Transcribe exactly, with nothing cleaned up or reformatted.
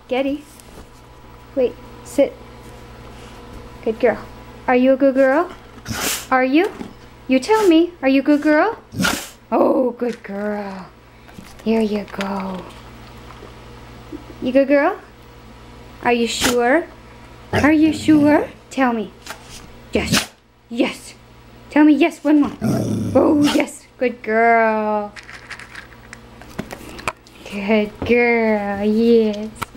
Getty. Wait, sit. Good girl. Are you a good girl? Are you? You tell me. Are you a good girl? Oh, good girl. Here you go. You good girl? Are you sure? Are you sure? Tell me. Yes. Yes. Tell me yes one more. Oh, yes. Good girl. Good girl. Yes.